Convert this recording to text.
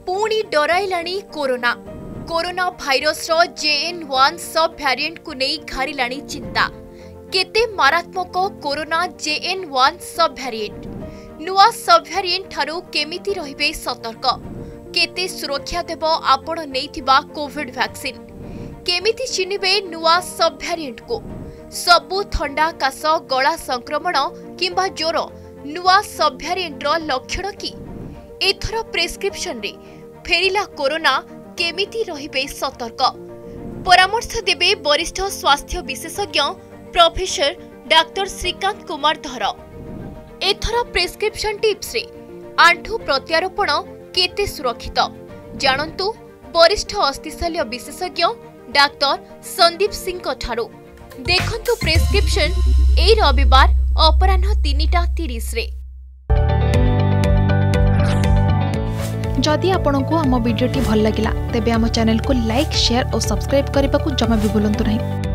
पुणी डराइलाणी corona corona virus JN1 सब भ्यारिएंट को नहीं घारिलाणी चिंता। केते मारात्मक कोरोना JN1 सब भ्यारिएंट नुआ सब भ्यारिएंट ठारू केमिति रहिबे सतर्क। केते सुरक्षा देव आपण नैथिबा कोविड वैक्सीन केमिति चिनिबे नुआ सब भ्यारिएंट को। सबु थंडा काश गला संक्रमण किंबा ज्वर नुआ सब भ्यारिएंट रो लक्षण की। एथर प्रेस्क्रिप्शन रे फेरिला कोरोना केमिति रहिबे सतर्क। परामर्श देबे वरिष्ठ स्वास्थ्य विशेषज्ञ प्रोफेसर डाक्टर श्रीकांत कुमार धर। एथर प्रेस्क्रिप्शन टिप्स रे आंठु प्रत्यारोपण केते सुरक्षित जानंतु वरिष्ठ अस्थिशल्य विशेषज्ञ डाक्टर संदीप सिंह ठारू। देखंतु प्रेस्क्रिप्शन ए रविवार अपराह्न 3:30 रे। जदि आपंक आम भिडी भल लगा तेब आम चैनल को लाइक शेयर और सब्सक्राइब करने को जमा भी भूलु नहीं।